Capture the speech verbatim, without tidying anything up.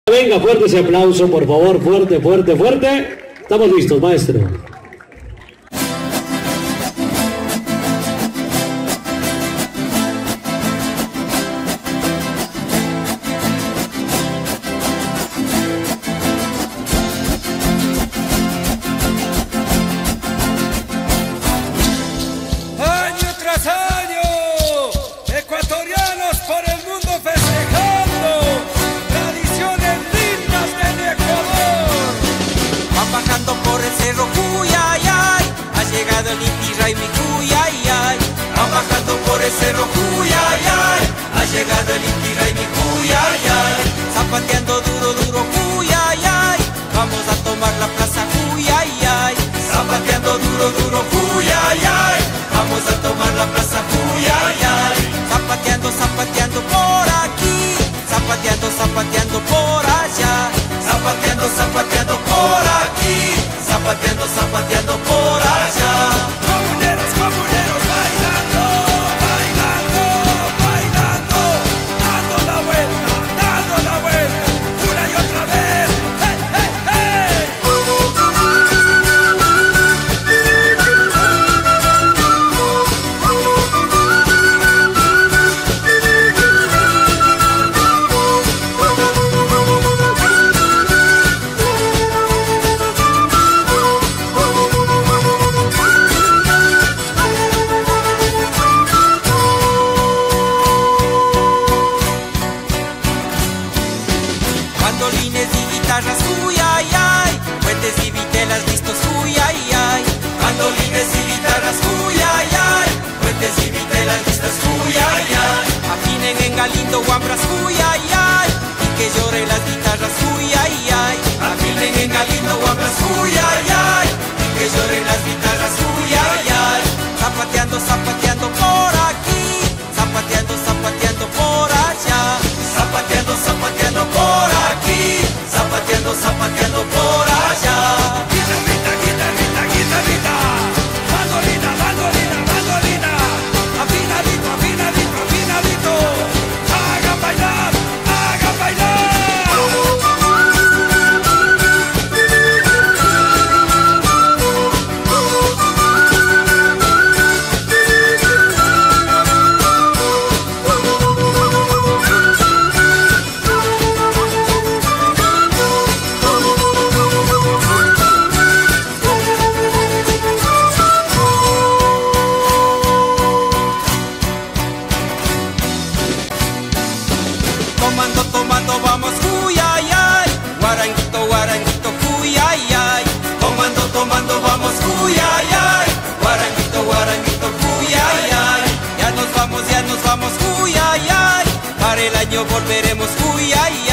Venga, fuerte ese aplauso, por favor, fuerte, fuerte, fuerte. Estamos listos, maestro. Año tras año, ecuatorianos por el mundo festejando tradiciones lindas del Ecuador. Van bajando por el cerro Cuyayay, ha llegado el Inti Raymi Cuyayay. Van bajando por el cerro Cuyayay, ha llegado el Inti Raymi Cuyayay. Zapateando duro, duro Cuyayay, vamos a tomar la plaza Cuyayay. Zapateando duro, duro Cuyayay, vamos a tomar la plaza Cuyayay. Zapateando, zapateando por aquí, zapateando, zapateando por allá. Zapateando, zapateando por aquí, zapateando, zapateando por allá. Comuneros, comuneros, bailando, bailando, bailando, dando la vuelta, dando la vuelta, una y otra vez. ¡Hey, hey, hey! Bandolines y guitarras, uyayay, puentes y vitelas listos, uyayay. Bandolines y guitarras, uyayay, puentes y vitelas listas, uyayay. Afinen en Galindo, guambras, uyayay, y que lloren las guitarras, uyayay. Afinen en Galindo, guambras, uyayay, y que lloren las guitarras, uyayay. Zapateando, zapateando por aquí, zapateando, zapateando por allá. Zapateando, zapateando por aquí, zapateando, zapateando por allá. Guitarrita, guitarrita, guitarrita, mandolina, mandolina, mandolina, afinadito, afinadito, afinadito, hagan bailar, hagan bailar. Tomando, tomando, vamos, cuyayay. Guaranguito, guaranguito, cuyayay. Tomando, tomando, vamos, cuyayay. Guaranguito, guaranguito, cuyayay. Ya nos vamos, ya nos vamos, cuyayay. Para el año volveremos, cuyayay.